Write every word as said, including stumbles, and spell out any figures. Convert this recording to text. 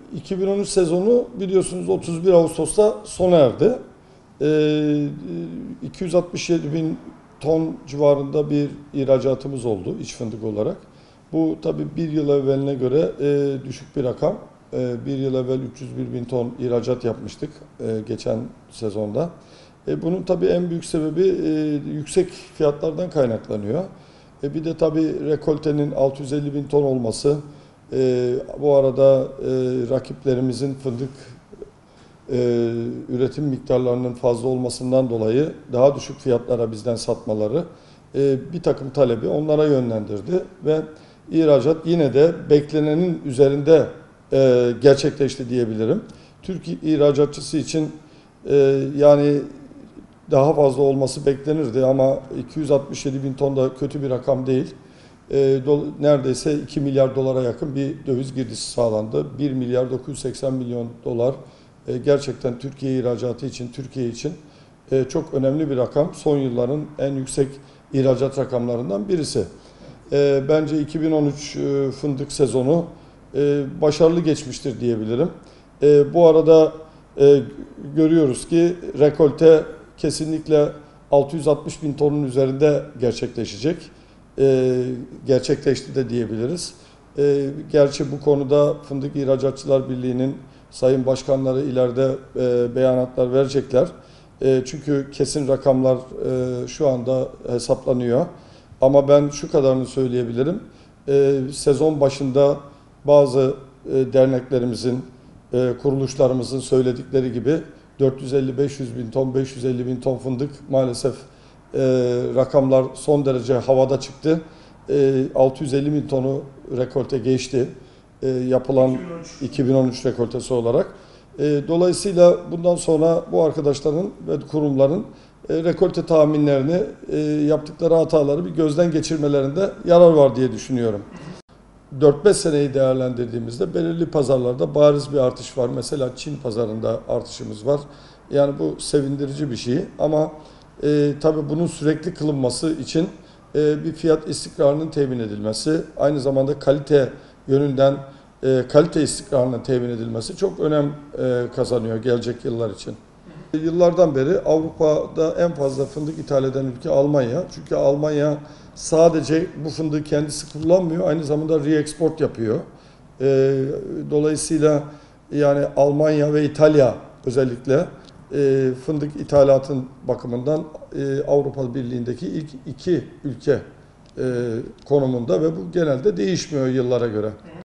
iki bin on üç sezonu biliyorsunuz otuz bir Ağustos'ta sona erdi. Ee, iki yüz altmış yedi bin ton civarında bir ihracatımız oldu iç fındık olarak. Bu tabii bir yıl evveline göre e, düşük bir rakam. E, bir yıl evvel üç yüz bir bin ton ihracat yapmıştık e, geçen sezonda. E, bunun tabii en büyük sebebi e, yüksek fiyatlardan kaynaklanıyor. E, bir de tabii rekoltenin altı yüz elli bin ton olması. E, bu arada e, rakiplerimizin fındık e, üretim miktarlarının fazla olmasından dolayı daha düşük fiyatlara bizden satmaları e, bir takım talebi onlara yönlendirdi ve ihracat yine de beklenenin üzerinde e, gerçekleşti diyebilirim. Türk ihracatçısı için e, yani daha fazla olması beklenirdi ama iki yüz altmış yedi bin ton da kötü bir rakam değil. E, do, neredeyse iki milyar dolara yakın bir döviz girdisi sağlandı. bir milyar dokuz yüz seksen milyon dolar e, gerçekten Türkiye ihracatı için, Türkiye için e, çok önemli bir rakam. Son yılların en yüksek ihracat rakamlarından birisi. E, bence iki bin on üç e, fındık sezonu e, başarılı geçmiştir diyebilirim. E, bu arada e, görüyoruz ki rekolte kesinlikle altı yüz altmış bin tonun üzerinde gerçekleşecek. E, gerçekleşti de diyebiliriz. E, gerçi bu konuda Fındık İhracatçılar Birliği'nin sayın başkanları ileride e, beyanatlar verecekler. E, çünkü kesin rakamlar e, şu anda hesaplanıyor. Ama ben şu kadarını söyleyebilirim. E, sezon başında bazı e, derneklerimizin, e, kuruluşlarımızın söyledikleri gibi dört yüz elli beş yüz bin ton, beş yüz elli bin ton fındık maalesef e, rakamlar son derece havada çıktı. E, altı yüz elli bin tonu rekolte geçti. E, yapılan iki bin on üç rekoltesi olarak. E, dolayısıyla bundan sonra bu arkadaşların ve kurumların e, rekolte tahminlerini, e, yaptıkları hataları bir gözden geçirmelerinde yarar var diye düşünüyorum. dört beş seneyi değerlendirdiğimizde belirli pazarlarda bariz bir artış var. Mesela Çin pazarında artışımız var. Yani bu sevindirici bir şey ama e, tabii bunun sürekli kılınması için e, bir fiyat istikrarının temin edilmesi, aynı zamanda kalite yönünden e, kalite istikrarının temin edilmesi çok önem e, kazanıyor gelecek yıllar için. Yıllardan beri Avrupa'da en fazla fındık ithal eden ülke Almanya. Çünkü Almanya sadece bu fındığı kendisi kullanmıyor, aynı zamanda re-export yapıyor. E, dolayısıyla yani Almanya ve İtalya özellikle e, fındık ithalatın bakımından e, Avrupa Birliği'ndeki ilk iki ülke e, konumunda ve bu genelde değişmiyor yıllara göre.